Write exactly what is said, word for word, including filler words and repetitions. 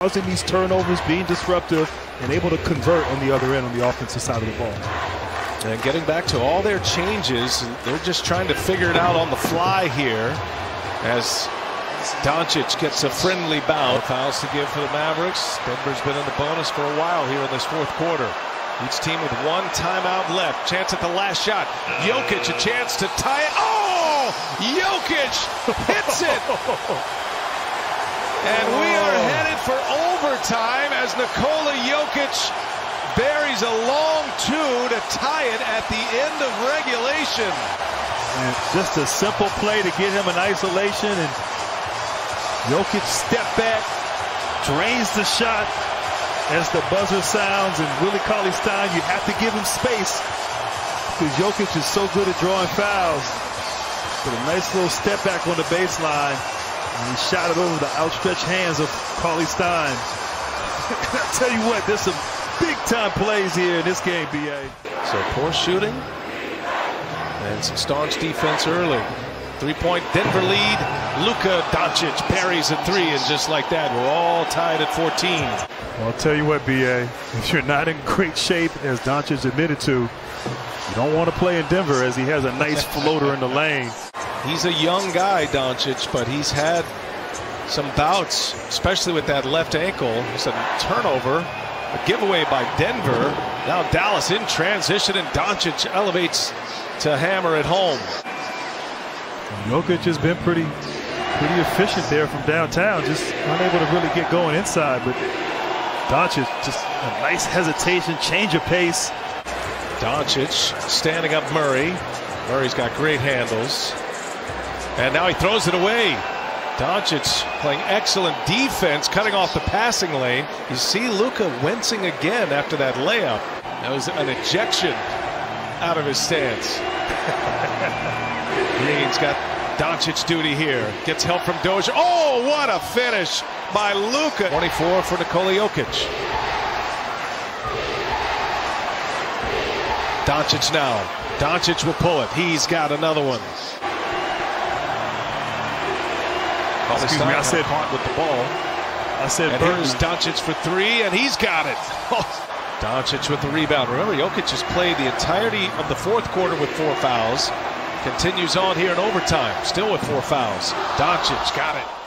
Causing these turnovers, being disruptive, and able to convert on the other end on the offensive side of the ball. And getting back to all their changes, they're just trying to figure it out on the fly here as Doncic gets a friendly bout. Fouls to give for the Mavericks. Denver's been in the bonus for a while here in this fourth quarter. Each team with one timeout left. Chance at the last shot. Jokic a chance to tie it. Oh! Jokic hits it! And we are headed for overtime as Nikola Jokic buries a long two to tie it at the end of regulation. And just a simple play to get him in isolation, and Jokic step back, drains the shot as the buzzer sounds, and Willie Cauley-Stein, you have to give him space because Jokic is so good at drawing fouls. But a nice little step back on the baseline, and he shot it over the outstretched hands of Cauley-Stein. I tell you what, there's some big-time plays here in this game, B A. So poor shooting and some staunch defense early. Three-point Denver lead. Luka Doncic parries a three, and just like that, we're all tied at fourteen. Well, I'll tell you what, B A, if you're not in great shape, as Doncic admitted to, you don't want to play in Denver as he has a nice floater in the lane. He's a young guy, Doncic, but he's had some bouts, especially with that left ankle. It's a turnover, a giveaway by Denver. Now Dallas in transition, and Doncic elevates to hammer it home. Jokic has been pretty, pretty efficient there from downtown, just unable to really get going inside. But Doncic, just a nice hesitation, change of pace. Doncic standing up Murray. Murray's got great handles. And now he throws it away. Doncic playing excellent defense, cutting off the passing lane. You see Luka wincing again after that layup. That was an ejection out of his stance. Green's got Doncic duty here. Gets help from Dozier. Oh, what a finish by Luka. twenty-four for Nikola Jokic. Doncic now. Doncic will pull it. He's got another one. Excuse me, I said caught with the ball. I said and Burton. Here's Doncic for three, and he's got it. Doncic with the rebound. Remember, Jokic has played the entirety of the fourth quarter with four fouls. Continues on here in overtime, still with four fouls. Doncic got it.